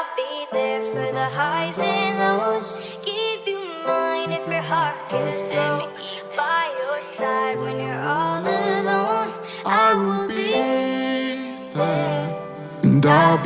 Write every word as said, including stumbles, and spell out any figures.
I'll be there for the highs and lows. Give you mine if your heart gets broke. By your side when you're all alone, I will be there. And I'll